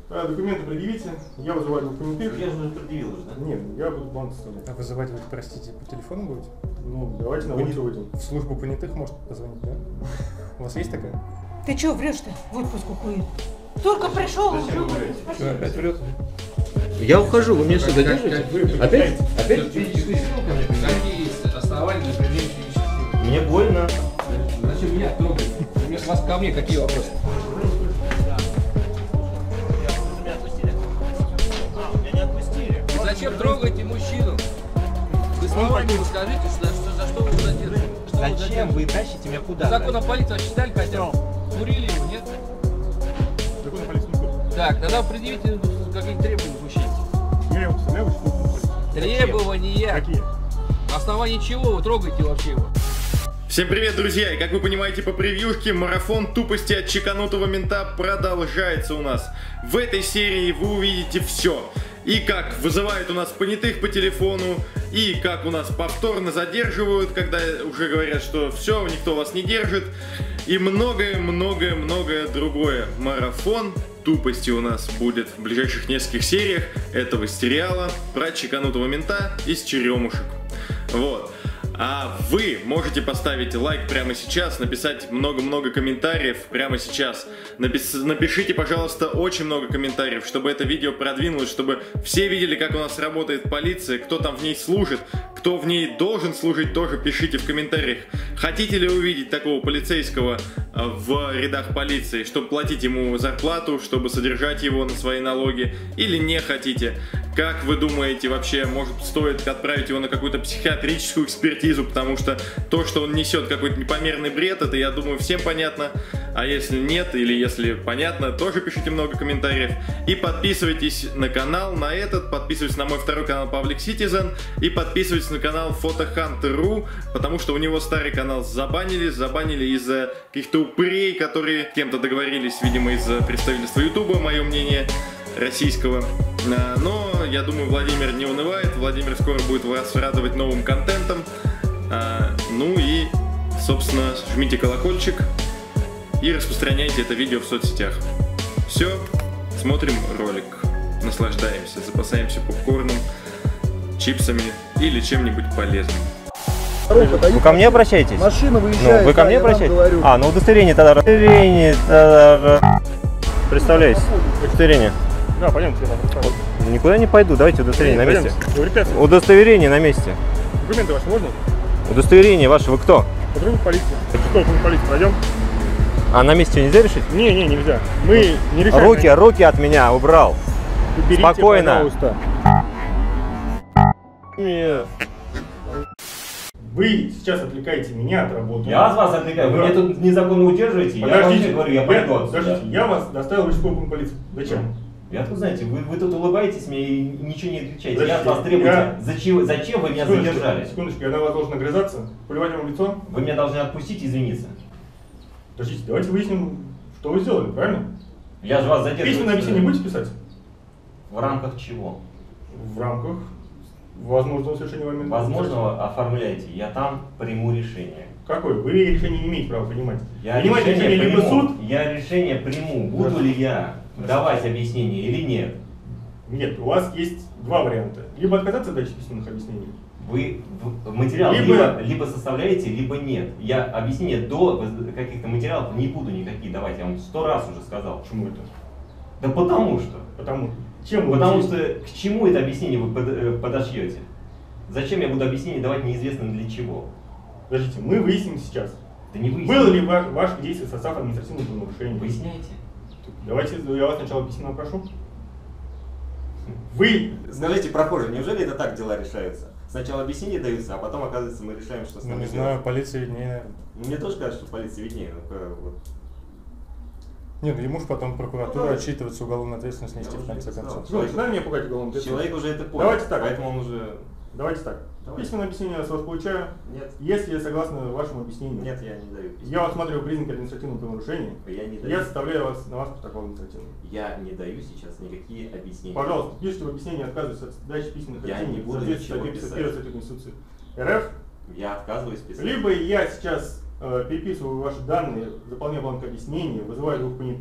Документы предъявите, я вызываю двух понятых. Я же уже предъявил уже, да? Нет, я буду банк составлять. А вызывать вы, простите, по телефону будете? Ну, давайте на улицу выйдем. В службу понятых может позвонить, да? У вас есть такая? Ты чё врешь-то? В отпуск уходит. Только пришел, уже. Что, опять врет? Я ухожу, вы меня что, задержите? Опять? Опять? Какие есть основания для предъявления физических сил? Мне больно. Зачем меня трогать? У меня с вас ко мне какие вопросы? Вы зачем трогаете мужчину? Вы словами ему скажите, за что вы задержите? Зачем вы тащите меня куда? Законом полиции вообще читали хотя бы? Курили его, нет? Закон полиции не курс. Так, тогда предъявите какие-то требования к мужчине. Я его составляю, Требования. Какие? На основании чего вы трогаете вообще его? Всем привет, друзья! И как вы понимаете по превьюшке, марафон тупости от чеканутого мента продолжается у нас. В этой серии вы увидите все. И как вызывают у нас понятых по телефону, и как у нас повторно задерживают, когда уже говорят, что все, никто вас не держит. И многое другое. Марафон тупости у нас будет в ближайших нескольких сериях этого сериала про чеканутого мента из черемушек. Вот. А вы можете поставить лайк прямо сейчас, написать много-много комментариев прямо сейчас. Напишите, пожалуйста, очень много комментариев, чтобы это видео продвинулось, чтобы все видели, как у нас работает полиция, кто там в ней служит, кто в ней должен служить, тоже пишите в комментариях. Хотите ли увидеть такого полицейского в рядах полиции, чтобы платить ему зарплату, чтобы содержать его на свои налоги, или не хотите? Как вы думаете, вообще, может, стоит отправить его на какую-то психиатрическую экспертизу, потому что то, что он несет какой-то непомерный бред, это, я думаю, всем понятно. А если нет, или если понятно, тоже пишите много комментариев. И подписывайтесь на канал, на этот, подписывайтесь на мой второй канал Public Citizen, и подписывайтесь на канал Photohunter.ru, потому что у него старый канал забанили из-за каких-то упырей, которые с кем-то договорились, видимо, из-за представительства Ютуба, мое мнение, российского. Но я думаю, Владимир не унывает, Владимир скоро будет вас радовать новым контентом. Ну и, собственно, жмите колокольчик и распространяйте это видео в соцсетях. Все, смотрим ролик, наслаждаемся, запасаемся попкорном, чипсами или чем-нибудь полезным. Вы ко мне обращаетесь? Машина выезжает. Ну, вы ко мне обращаетесь? А, ну удостоверение тогда. Представляюсь. Удостоверение. Да, пойдемте. Никуда не пойду, давайте удостоверение на месте. Пойдемте. Удостоверение на месте. Документы ваши можно? Удостоверение ваше, вы кто? Сотрудник полиции. Что, полиции, пройдем? А на месте нельзя решить? Не, нельзя. Мы не решаем. Руки от меня убрал. Уберите, спокойно. Пожалуйста. Нет. Вы сейчас отвлекаете меня от работы. Я вас отвлекаю, вы меня тут незаконно удерживаете. Подождите, я говорю, я пойду отсюда. Подождите, я вас доставил в участковую полицию. Зачем? Я тут, знаете, вы тут улыбаетесь мне и ничего не отвечаете. Подождите, я от вас требую, зачем вы меня задержали? Секундочку, я на вас должен огрызаться, поливать вам в лицо. Вы меня должны отпустить и извиниться. Подождите, давайте выясним, что вы сделали, правильно? Я же вас задерживаю. Письменное объяснение будете писать? В рамках чего? В рамках возможного совершения вами. Возможного оформляйте, я там приму решение. Какое? Вы решение не имеете права принимать. Я Принимаете решение либо суд. Я решение приму, буду ли я давать объяснение или нет. Нет, у вас есть два варианта. Либо отказаться от дачи письменных объяснений. Вы материал либо составляете, либо нет. Я объяснения до каких-то материалов не буду никакие давать, я вам 100 раз уже сказал. Почему это? Да потому что. Потому что к чему это объяснение вы подошьете? Зачем я буду объяснение давать неизвестно для чего? Подождите, мы выясним сейчас. Да не выясним. Было ли ваше действие состав административного правонарушения? Выясняйте. Давайте я вас сначала письменно прошу. Вы... Скажите, прохожий, неужели это так дела решаются? Сначала объяснения даются, а потом, оказывается, мы решаем, что с нами делать. Не знаю, полиция виднее, наверное. Мне тоже кажется, что полиция виднее. Вот. Нет, ну ему же потом прокуратура отчитываться, уголовную ответственность нести в конце концов. Ну, не надо меня пугать уголовной ответственностью. Человек уже это понял. Давайте так. Поэтому он уже... Давайте так. Письменное объяснение я с вас получаю. Нет. Если я согласен вашему объяснению. Нет, я не даю письмо. Я осматриваю признаки административного правонарушения. Я не даю. Я составляю на вас протокол административный. Я не даю сейчас никакие объяснения. Пожалуйста, пишите в объяснении, отказывайтесь от дачи письменных объяснений. Я не буду ничего писать. Статьи Конституции РФ. Я отказываюсь писать. Либо я сейчас переписываю ваши данные, заполняю бланк объяснения, вызываю двух понятых,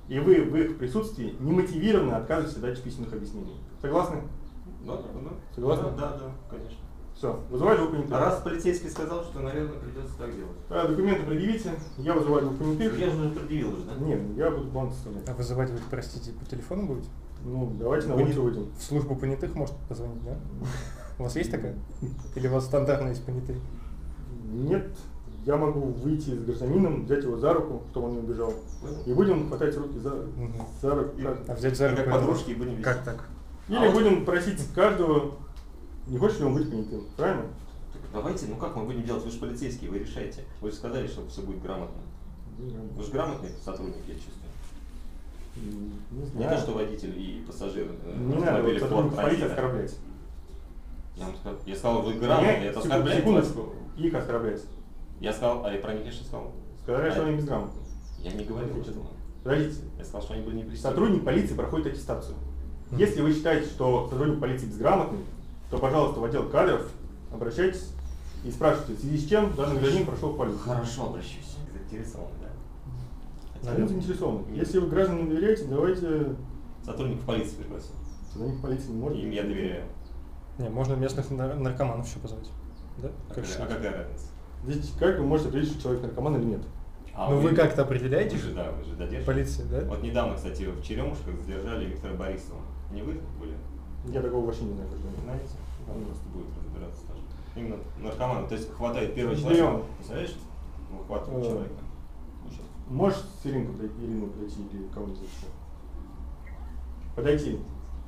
И вы в их присутствии немотивированно отказываетесь дать письменных объяснений. Согласны? Да. Согласны? Да, конечно. Все, вызываю двух понятых. А раз полицейский сказал, что, наверное, придется так делать. Да, документы предъявите, я вызываю двух понятых. Я же уже предъявил уже, да? Нет, я буду бланк составлять. А вызывать вы, простите, по телефону будете? Ну, давайте на Вы улицу выйдем. В службу понятых может позвонить, да? У вас есть такая? Или у вас стандартно есть понятые? Нет, я могу выйти с гражданином, взять его за руку, чтобы он не убежал. И будем хватать руки за руку. А взять за руку? Как подружки и будем вести. Как так? Или будем просить каждого, не хочет ли он быть понятым, правильно? Давайте, ну как мы будем делать? Вы же полицейские, вы решаете. Вы же сказали, что все будет грамотно. Вы же грамотный сотрудник, я чувствую. Не Не знаю. то, что водитель и пассажир Не надо вот сотрудников полиции оскорблять. Я сказал, вы грамотный, это оскорбляет вас? Секундочку, их оскорблять. Я сказал, а я про них я что сказал? Сказали, что они безграмотны. Я не говорил этого. Подождите. Я сказал, что они были непристойны. Сотрудник полиции проходит аттестацию. Если вы считаете, что сотрудник полиции безграмотный, то, пожалуйста, в отдел кадров обращайтесь и спрашивайте, в связи с чем данный гражданин прошел в полицию. Хорошо, обращусь. Заинтересован, да? Наверное, заинтересованы. Если вы гражданам доверяете, давайте... Сотрудников полиции пригласил. Сотрудник полиции не может. Им я доверяю. Не, можно местных наркоманов еще позвать. Да? А Как считаете? какая разница? Здесь как вы можете определить, что человек наркоман или нет? Ну вы как-то определяете? Вы же додержите. Полиция, да? Вот недавно, кстати, в Черемушках задержали Виктора Борисова. Не вы были? Я такого вообще не знаю. Не знаете? Он просто будет разбираться тоже. Именно наркоман. То есть хватает первого Берем. человека. Представляешь? Выхватывает человека. Сейчас. Можешь с Ирину подойти или кого-нибудь еще? Подойти.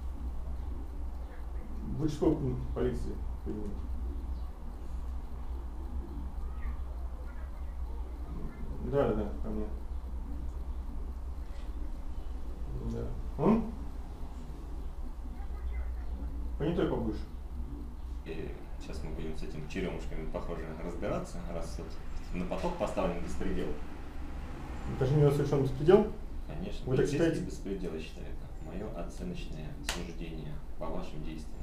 Будь что, полиции. Да, ко мне. Да. Он? Понятой побольше. И сейчас мы будем с этими черемушками, похоже, разбираться, раз вот на поток поставлен беспредел. Это же не совершенно беспредел? Конечно, Вы так считаете? беспредел, я считаю, это мое оценочное суждение по вашим действиям.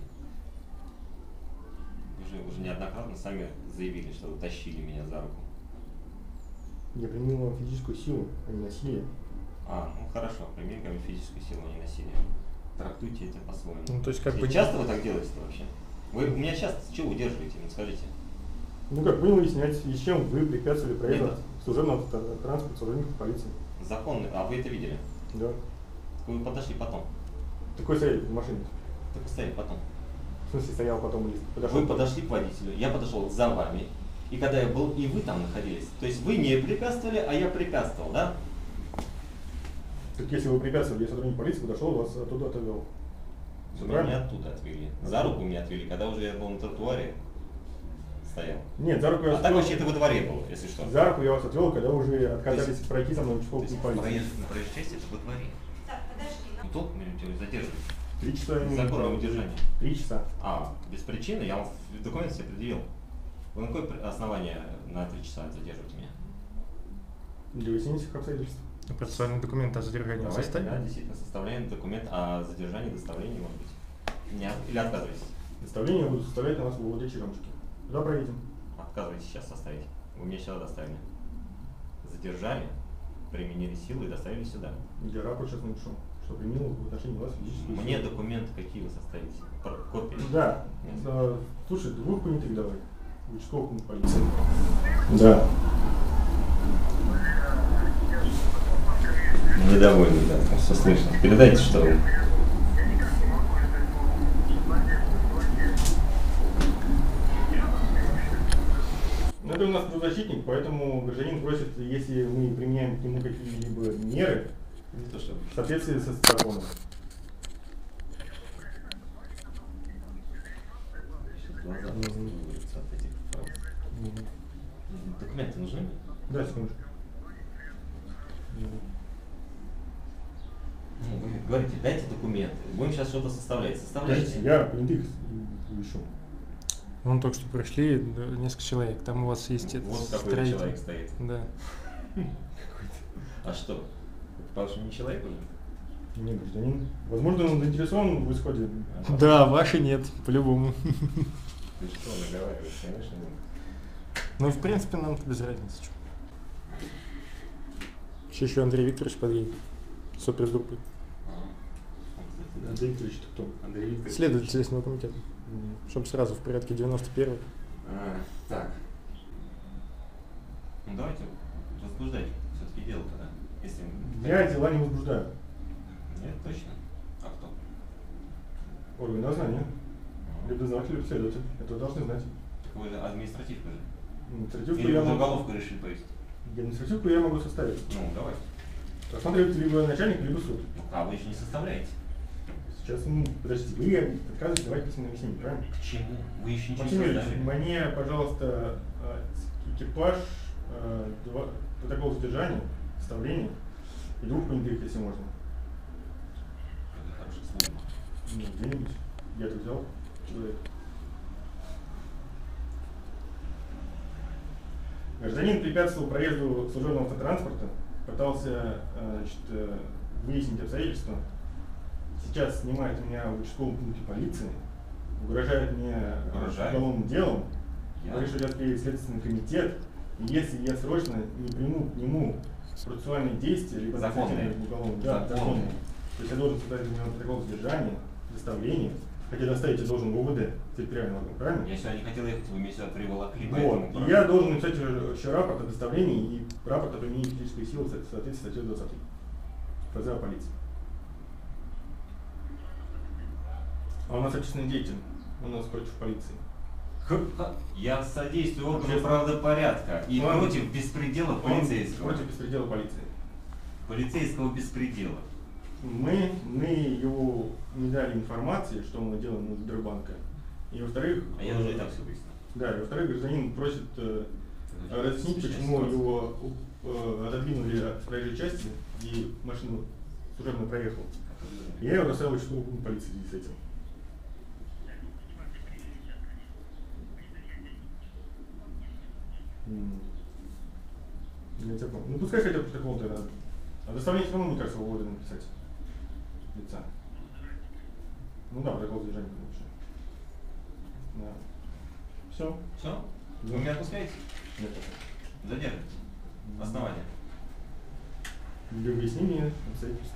Вы же уже неоднократно сами заявили, что вы тащили меня за руку. Я применил вам физическую силу, а не насилие. Ну хорошо, применим ко мне физическую силу, а не насилие. Трактуйте это по-своему. Ну, то есть как бы... Часто вы так делаете-то вообще? Вы меня часто чего удерживаете, ну скажите? Ну как, будем выяснять, и с чем вы препятствовали проезду Нет. служебного транспорта сотрудников полиции. Законный, а вы это видели? Да. Вы подошли потом. Такой стояли в машине. Только стояли потом. В смысле, стоял потом или подошел? Вы подошли к водителю, я подошел за вами. И когда я был, и вы там находились. То есть вы не препятствовали, а я препятствовал, да? Так если вы препятствовали, я сотрудник полиции подошел, вас оттуда отвел. Вы меня оттуда отвели. За руку меня отвели, когда уже я был на тротуаре, стоял. Нет, за руку я А вас так отвел. вообще это во дворе было, если что. За руку я вас отвел, когда уже отказались пройти со мной в То участковую есть полицию. на проезжей части это во дворе. Так, подожди. Ну толк меня задерживать. 3 часа я не Законное брал. удержание. 3 часа. Без причины я вам документ себе предъявил. Вы на какое основание на 3 часа задерживаете меня? Для выяснения всех обстоятельств. Процессуальный документ о задержании Давайте, составили? да, действительно, составляем документ о задержании, доставлении, может быть. Или отказываетесь? Доставление я буду составлять на вас в УВД Черемушки. Куда проедем? Отказываетесь сейчас составить. Вы меня сюда доставили. Задержали, применили силу и доставили сюда. Я рапорт сейчас напишу, что применил в отношении вас физическую силу. Мне документы какие вы составите? Копии? Да. Нет. Слушай, двух понятых давай. В участковую пункт полиции. Да. Недовольный, да, все слышно. Передайте, что вы. Ну, это у нас правозащитник, поэтому гражданин просит, если мы применяем к нему какие-либо меры, Не то, что... в соответствии со законом. Глаза вырвутся от этих фраз. Документы нужны? Да, секундочку. Ну, вы говорите, дайте документы. Будем сейчас что-то составлять. Составляйте. Подождите, я понятых ищу. Вон только что пришли несколько человек. Там у вас есть это Вот какой строитель. человек стоит. Да. А что? Потому что не человек уже? Не гражданин. Возможно, он заинтересован в исходе. Да, ваши нет, по-любому. Ты что, наговариваешь, конечно, нет. Ну, в принципе, нам без разницы. Сейчас еще Андрей Викторович подъедет. супергруппы. Андрей Викторович, это кто? Андрей Викторович. Следователь Следственного комитета. Чтобы сразу в порядке 91-й. Так. Ну давайте возбуждать все-таки дело-то, да? Если... Я дела не возбуждаю. Нет, точно. А кто? Органы дознания. Либо дознаватель, либо следователь. Это вы должны знать. Так вы административка же. Административку Или я вы могу... уголовку решили повесить? Административку я могу составить. Ну, давайте. Рассматриваете либо начальник, либо суд. А вы еще не составляете. Сейчас, подождите, вы отказываете давать письменное объяснение, правильно? К чему? Вы еще ничего Максим не Юрьевич, составили. мне, пожалуйста, экипаж, протокол задержания, составления и 2 понятых, если можно. Это хорошее слово. Ну, где-нибудь. Я это взял, человек. Гражданин препятствовал проезду служебного автотранспорта, пытался выяснить обстоятельства. Сейчас снимает меня в участковом пункте полиции, угрожает мне уголовным делом, говорит, что идет перед Следственный комитет, и если я срочно не приму к нему процессуальные действия, либо законные, законные, то есть я должен создать для него протокол задержания, доставления, хотя доставить я должен в ОВД, территориальный орган, правильно? Я сюда не хотел ехать, вы меня сюда приволокли. Вот. И я должен написать еще рапорт о доставлении и рапорт о применении физической силы в соответствии с статьей 20 ФЗ о полиции. А у нас общественный деятель, у нас против полиции. Я содействую органу правопорядка и против беспредела полицейского. Против беспредела полиции. Полицейского беспредела. Мы его не дали информации, что мы делаем у Сбербанка. И во-вторых... А я уже и так все выяснил. Да, и во-вторых, гражданин просит разъяснить, почему его отодвинули от проезжей части и машина служебно проехала. Я его доставил в участковый пункт полиции в связи с этим. Я тебя понял. Ну пускай хотя бы протокол тогда. А доставление все равно, мне кажется, в ОВД написать. Лица. Ну да, протокол задержания, конечно. Да. Все? Все? Вы меня отпускаете? Нет. Задержите. Основание. Для выяснения обстоятельств.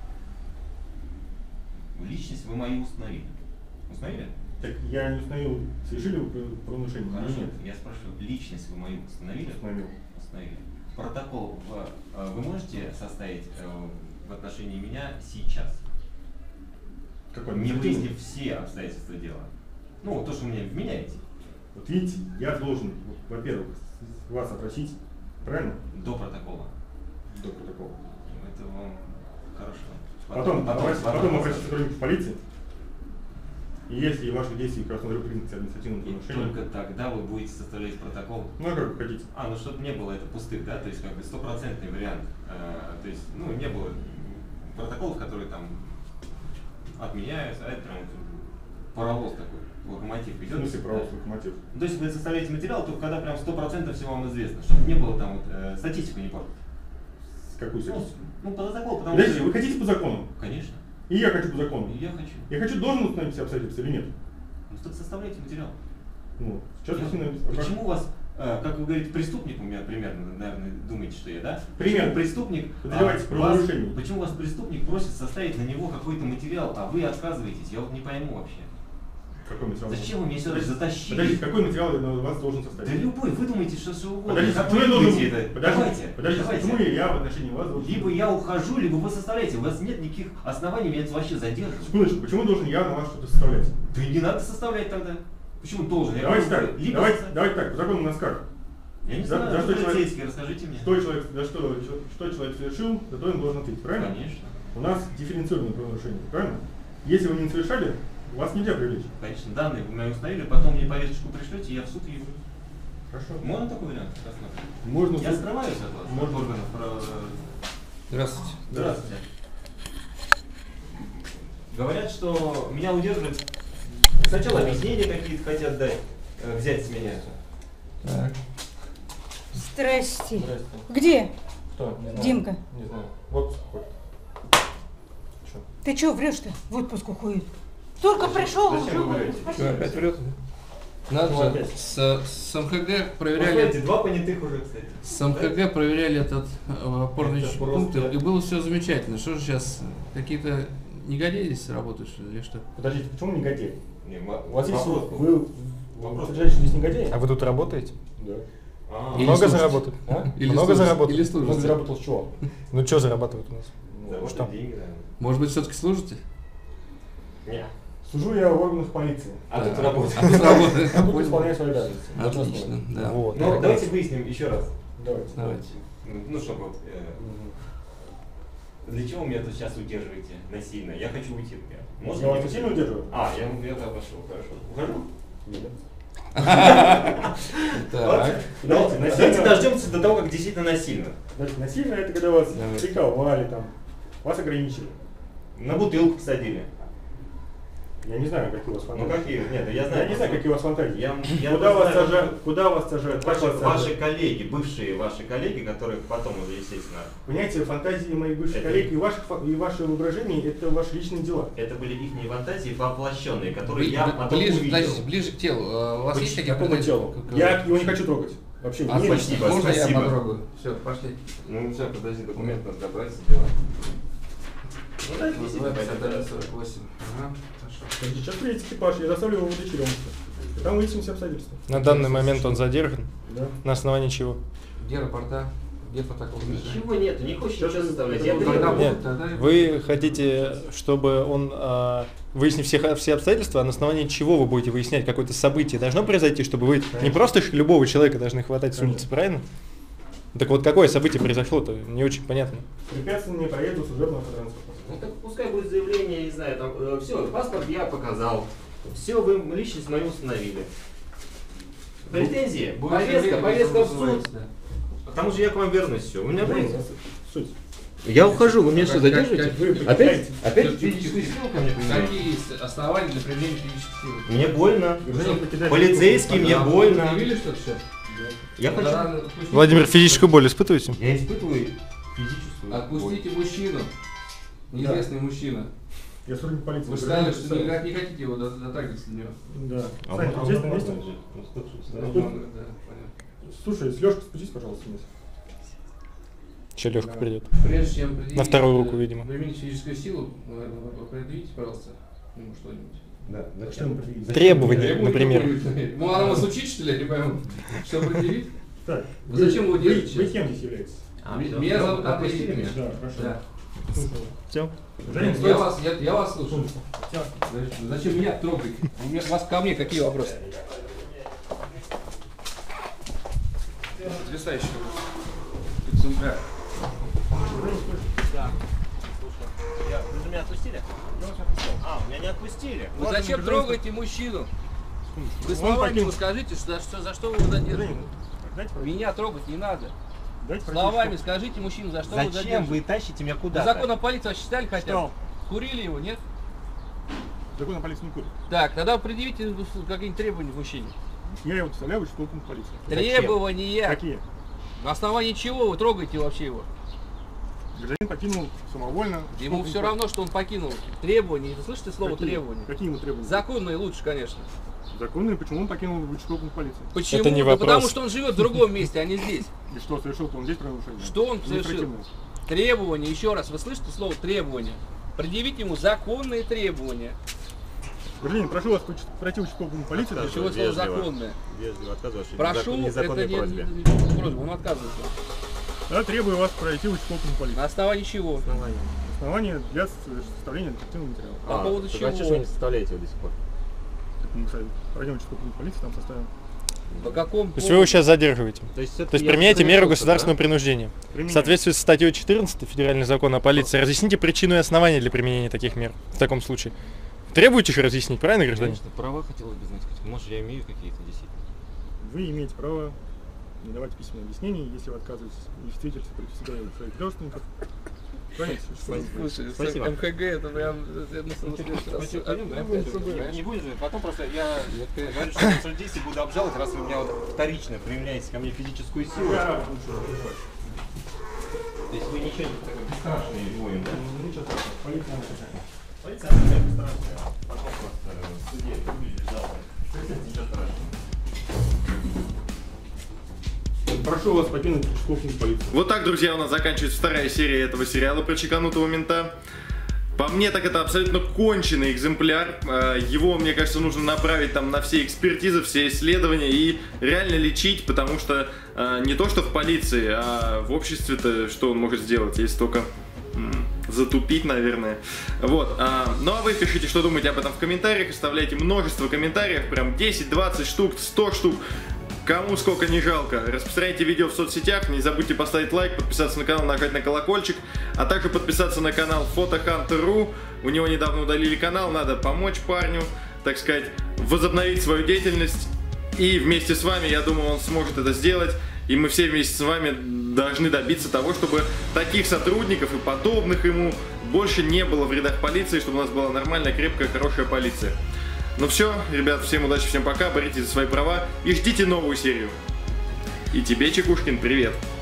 Личность вы мою установили. Установили? Так я не установил, совершили вы правонарушение? Хорошо. Нет. Я спрашиваю, личность вы мою установили? Установил. Установили. Протокол вы можете составить в отношении меня сейчас? Какой? Не выяснив все обстоятельства дела. Ну, вот то, что вы меня вменяете. Вот видите, я должен, во-первых, вас опросить, правильно? До протокола. До протокола. Это вам хорошо. Потом опросить сотрудников полиции. И если ваши действия как раз смотрю признак административного И нарушения. только тогда вы будете составлять протокол. Ну а как вы хотите? Ну чтобы не было это пустых, да, то есть как бы стопроцентный вариант. То есть, ну, не было протоколов, которые там отменяются, а это прям паровоз такой, локомотив идет. В смысле паровоз, локомотив? То есть вы составляете материал, только когда прям 100% всего вам известно, чтобы не было там вот статистику не портить. Какую статистику? Ну, по закону, потому Подождите, что... вы хотите по закону? Конечно. И я хочу по закону. И я хочу. Я хочу, должен установить все обстоятельства или нет? Ну, так составляйте материал. Ну, сейчас Почему у вас, как вы говорите, преступник у меня примерно, наверное, думаете, что я, да? Примерно. Почему преступник, подозреваете в правонарушении. почему вас преступник просит составить на него какой-то материал, а вы отказываетесь? Я вот не пойму вообще. Какой материал? Зачем вы меня сюда затащили? Подождите, какой материал я на вас должен составить? Да любой, вы думаете, что угодно. Подождите, Как почему вы я должен... любите это? Подождите, Давайте. почему я в отношении вас должен... Либо я ухожу, либо вы составляете. У вас нет никаких оснований меня это вообще задерживать. Секундочку, почему должен я на вас что-то составлять? Да и не надо составлять тогда. Почему должен? Я Давайте говорю, так, либо давайте так, по закону у нас как? Я не За знаю, что вы человек- полицейский, расскажите мне. Что человек совершил, за то он должен ответить, правильно? Конечно. У нас дифференцированное правонарушение, правильно? Если вы не совершали, вас нельзя привлечь. Конечно, данные вы меня установили, потом мне повесточку пришлете, и я в суд явлюсь. Хорошо. Можно такой вариант рассмотреть? Можно Я суд- скрываюсь от вас, Можно. от органов права. Здравствуйте. Здравствуйте. Говорят, что меня удерживают. Сначала объяснения какие-то хотят дать, взять с меня. Так. Здрасте. Здрасте. Где? Кто? Не знаю. Димка. Не знаю. Вот хоть. Че? Ты чё врешь-то? В отпуск уходит. Только пришел, Зачем уже вы врете? в отпуск. Что, опять врет? Надо Ну, опять. с МХГ проверяли. Посмотрите, два понятых уже, кстати. С МХГ проверяли этот опорный Это пункт, просто- и было все замечательно. Что же сейчас, какие-то негодяи здесь работают, что ли, или что? Подождите, почему негодяй? Не, У вас есть вопрос был. вы Вопрос. утверждаете, что здесь негодяй? А вы тут работаете? Да. А, Или Много служите? заработали? А? Или Много служите? заработали? Или служите? Много заработал с чего? Ну что зарабатывают у нас? заработать что? деньги, наверное. Может быть, все-таки служите? Не. Служу я в органах полиции. А тут А работает. тут работает. А тут исполняю свои обязанности. Отлично, да. Вот. Ну, давайте выясним еще раз. Давайте. Давайте. Ну, чтобы... Для чего вы меня тут сейчас удерживаете насильно? Я хочу уйти, например. Можно Я вас мне насильно уйти? удерживаю? Я тогда пошел, хорошо. Ухожу? Нет. Так. Давайте, Давайте насильно. дождемся до того, как действительно насильно. Давайте, насильно это когда вас Давайте. приковали, там, вас ограничили. На бутылку посадили. Я не знаю, какие у вас Ну фантазии. какие? Нет, я знаю. Я не знаю, какие у вас фантазии. Я Куда вас знаю, сажают? Куда вас сажают? Как вас Ваши сажают? коллеги, бывшие ваши коллеги, которые потом уже, естественно, Понимаете, фантазии моих бывших Это- коллег и ваши воображения — это ваши личные дела. это были их фантазии воплощенные, которые я потом Ближе, увидел. подождите, ближе к телу. У вас есть К какие-то какому телу? Я его не хочу трогать. Вообще, А, не спасибо. можно я спасибо. потрогаю? Все, пошли. Ну все, подожди, документ надо добрать. Ну дайте мне Вызывай себе 5148. Ага, хорошо. Сейчас приедет экипаж, я доставлю его в Черемушку. Там выясним все обстоятельства. На данный момент он задержан. Да. На основании чего? Где рапорта? Где протокол? Ничего нет, не хочешь Сейчас ничего составлять. это Я будет требую. Когда Нет, будет, тогда и вы хотите, чтобы он, выяснив все обстоятельства, а на основании чего вы будете выяснять какое-то событие? Должно произойти, чтобы вы не Конечно. просто любого человека должны хватать с Конечно. улицы, правильно? Так вот, какое событие произошло-то? Не очень понятно. Препятствие проезду служебного транспорта. Ну так пускай будет заявление, я не знаю, там, все, паспорт я показал. Все, вы личность мою установили. Претензии, будет повестка, заявление, повестка в потом суд. вызываете, да. К тому же я к вам вернусь, все. У меня будет. Суть. Я ухожу, вы меня Как- что, как- задержите? как вы Опять? Опять Всё-таки физическую силу ко мне применяете? Какие есть основания для применения физической силы? Мне больно. Гражданин покидает- Полицейский, мне А вы больно. предъявили что-то сейчас? Я хочу. Владимир, физическую боль испытываете? Я испытываю физическую. Отпустите мужчину. Неизвестный мужчина. Я сотрудник полиции. Вы же сказали, что никак не хотите его дотрагиваться до него. Да. А Сань, вот здесь он на месте? нормально же. Ну, стоп, что Да. стоит. Да, понятно. Слушай, с Лёшкой спустись, пожалуйста, вниз. Че, Лёшка Да. придет? Прежде чем предъявить, На вторую руку, видимо. применить физическую силу, предъявите, пожалуйста, ему что-нибудь. Да, да. Что ему предъявить? Требования, например. Ну, она вас учить, что ли, я не пойму. Что предъявить? Так, Вы зачем его держите Вы сейчас? кем здесь являетесь? Меня зовут Андрей Отпустили Ильич. меня? Да, хорошо. Да. Все. Гражданин, Я вас слушаю. Всё. Зачем меня трогать? У вас ко мне какие вопросы? Потрясающе. Экземпляр. Вы же меня отпустили? А, меня не отпустили. Вы зачем трогаете мужчину? Вы Он словами покинул. ему скажите, за что вы его задерживаете. Дайте пройти. Меня трогать не надо. Дайте пройти. Словами скажите мужчину, за что вы Зачем вы задерживаете. тащите меня Вы куда? закон о полиции считали хотя бы? Что? Курили его, нет? Закон о полиции не курит. Так, тогда предъявите какие-нибудь требования к мужчине. Я его доставляю в участковый пункт полиции. Требования. Какие? На основании чего вы трогаете вообще его? Гражданин покинул самовольно. Ему все равно, что он покинул. Требования. Вы слышите слово требования? Какие ему требования? Законные лучше, конечно. Законные, почему он покинул участковый пункт полиции? Почему? Это не Да вопрос. потому что он живет в другом месте, а не здесь. И что, совершил-то он здесь правонарушение? Что он совершил? Административное. Требования, еще раз, вы слышите слово требования? Предъявите ему законные требования. Гражданин, прошу вас пройти в участковый пункт полиции. Для чего слово законное? Вежливо отказываешься. Прошу, это незаконной не просьбе. просьба, он отказывается. Я требую вас пройти в участковый пункт полиции. На основании чего? Основание для составления детективного материала. По поводу так чего? А что вы не составляете его до сих пор? Так мы пройдем в участковый пункт полиции, там составим. По какому То есть вы его сейчас задерживаете? То есть, То есть применяете меру государственного принуждения. В Применяем. соответствии с статьей 14 Федеральный закон о полиции, разъясните причину и основания для применения таких мер в таком случае. Требуете еще разъяснить, правильно, гражданин? Конечно, права хотелось бы знать. Может, я имею какие-то действительно. Вы имеете право не давать письменные объяснения, если вы отказываетесь в свидетельстве против себя и своих родственников. Правильно? Слушай, Спасибо. МХГ это прям... Не будет же, потом просто я говорю, что в действии буду обжаловать, раз вы меня вот вторично применяете ко мне физическую силу. То есть вы ничего не такой бесстрашный воин, да? Ничего страшного, полиция нам такая. Полиция не бесстрашная, а потом просто в суде выглядит жалко. Ничего страшного. прошу вас покинуть участковую полицию. Вот так, друзья, у нас заканчивается вторая серия этого сериала про чеканутого мента. По мне, так это абсолютно конченый экземпляр. Его, мне кажется, нужно направить там на все экспертизы, все исследования и реально лечить, потому что не то, что в полиции, а в обществе-то что он может сделать, если только затупить, наверное. Вот. Ну а вы пишите, что думаете об этом в комментариях, оставляйте множество комментариев, прям 10, 20 штук, 100 штук. Кому сколько не жалко. Распространяйте видео в соцсетях, не забудьте поставить лайк, подписаться на канал, нажать на колокольчик, а также подписаться на канал Photohunter.ru. У него недавно удалили канал, надо помочь парню, так сказать, возобновить свою деятельность. И вместе с вами, я думаю, он сможет это сделать. И мы все вместе с вами должны добиться того, чтобы таких сотрудников и подобных ему больше не было в рядах полиции, чтобы у нас была нормальная, крепкая, хорошая полиция. Ну все, ребят, всем удачи, всем пока, боритесь за свои права и ждите новую серию. И тебе, Чекушкин, привет!